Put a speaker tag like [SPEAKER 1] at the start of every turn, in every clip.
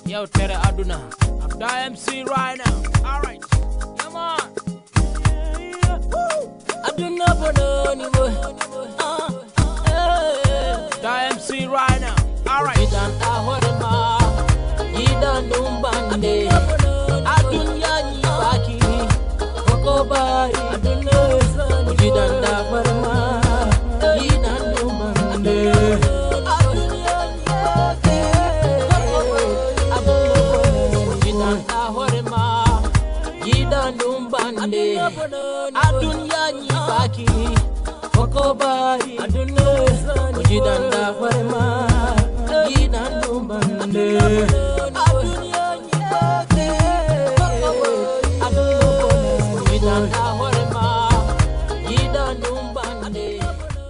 [SPEAKER 1] Yo, Tere Aduna, I'm the MC right now. Alright, come on. Aduna Bononi, the MC right now. Alright. Idan Ahorema, Idan Numbande, Adunya Nibaki, Kokoba, Aduna, Idan Ahorema, Idan Numbande. Adunya Nibaki, Kokoba, Aduna, Ujidanda Farema, Yidan Numbande, Adunya Nibaki, Aduna, Ujidanda Farema, Yidan Numbande.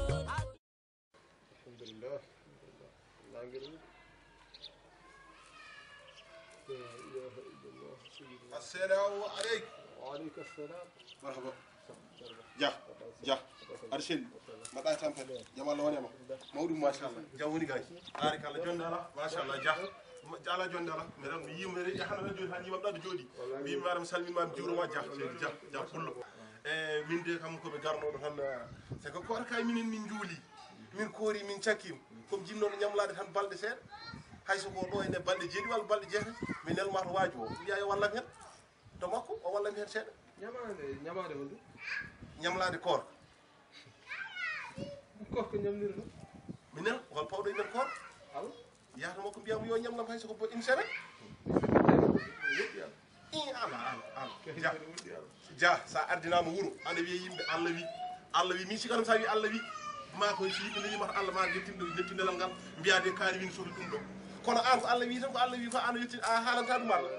[SPEAKER 2] Assalamu alaikum. وعليكم السلام. مرحبا. جا أرسل. متى تنفذ؟ جمال ونعم. مولود ما شاء الله. جاوني جاي. بارك الله جندلا ما شاء الله جا. جالا جندلا. مرام بيوم مري إحنا نجود هني مبلغ جودي. بيوم مرام سالمين ما بجور ما جا كله. من ده كم كم بجارنا هن. سكوكور كاي من جولي. من كوري من شاكيم. كم جيم نور نيام لاد هن بالد سير. هاي سكوكور إنه بالد جدي ولا بالد جهة. من المار واجو. يا والله كن. Tomako o walla mi hen seeɗa ñamade wonde ñamlade koor ko ñamnirno minen hol pawɗo men koor alo yaata makko mbiyamo yo ñamlam hay soko bo une semaine ala ja sa ardinama wuuro anda wiye yimɓe Allah wi min sikaram sa wi Allah wi ma ko si yimɓe ndeñimata Allah ma yettindelal ngal mbiyade kaari win sohli ɗum ɗo kono an ko Allah wi tan ko Allah wi ko an yetti a haalanta ɗum Allah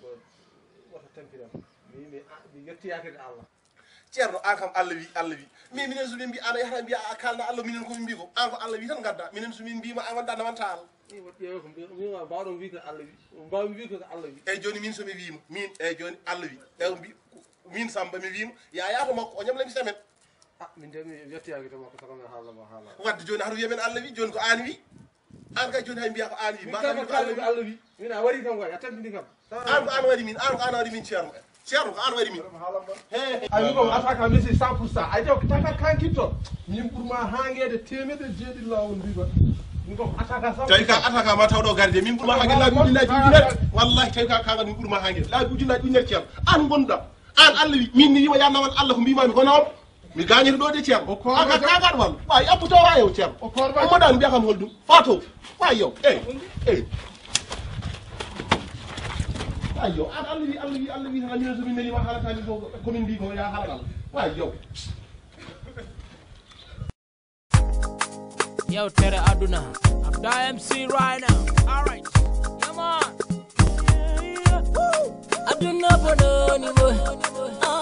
[SPEAKER 2] ceerno an kam Allah wi min minen so min mbi ana yahata mbiya a kalna Allah minen ko min mbi ko an ko Allah wi tan gadda minen so min mbima an wonda nawanta Allah bawɗo wi ko Allah wi mbawi wi ko Allah wi eyyi joni min somi wimo min eyyi joni Allah wi e mbi min Samba mi wimo ya yaata makko o ñamlami semaine min de mi yettiyaki to makko sako haala wadde joni hato wiyamen Allah wi joni ko an wi an kay joni hay mbiya ko an wi ma ko Allah wi min a wari kam a tampini kam an ko an wari min ceerno ko an wari min
[SPEAKER 3] ay ko ataka misi 100% ay taw taka kankito min burma hangede temede jeedi lawol biba min ko ataka 100%
[SPEAKER 2] tay ka ataka ma tawdo garde min burma hangede la bujunaji ujunat wallahi tay ka kaga min burma hangede la bujunaji ujunat ceerno an gonda an Allah wi min ni yima yannawan Allah ko mbimami ko nawam mi gañete do de ceerno aka kaga wal way abuto wayo ceerno o modan biya kam holdum fato way yow ayo an Allah wi tan min so min nani wa halata min ko min bi ko ya halal way yow
[SPEAKER 1] Yo, Tere Aduna, I'm the MC right now. Alright, come on. Aduna Bononi,